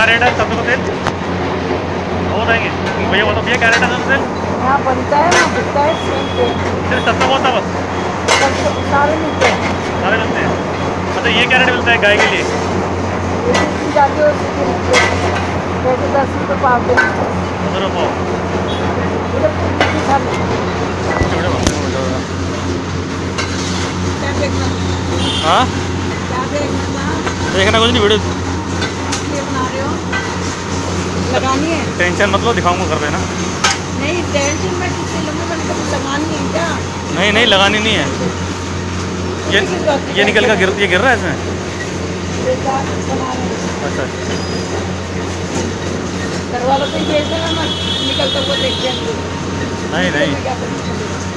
Rate है सरसों का तेल? हो जाएंगे भैया, बताओ भैया क्या रेट है सरसों तेल? यहाँ बनता है ना, बिकता है सेम तेल। सिर्फ सरसों होता है बस? सारे मिलते हैं। सारे मिलते हैं। अच्छा ये क्या रेट मिलता है गाय के लिए? ये जितनी जाती है उसकी मिलती है, जैसे 10 रुपये पाव के। 10 रुपये पाव। उधर कितनी खाली क्या देखना? हाँ क्या देखना था? देखना कुछ नहीं, वीडियो ये बना रहे हो? लगानी है? टेंशन मत लो, दिखाऊंगा कर देना। नहीं, टेंशन में किसी लोगों को लगानी है क्या? नहीं नहीं लगानी नहीं है। ये निकल का ये गिर रहा है इसमें। अच्छा घर वालों को ही भेज देना मत, निकलता हुआ देखते हैं। नहीं नहीं।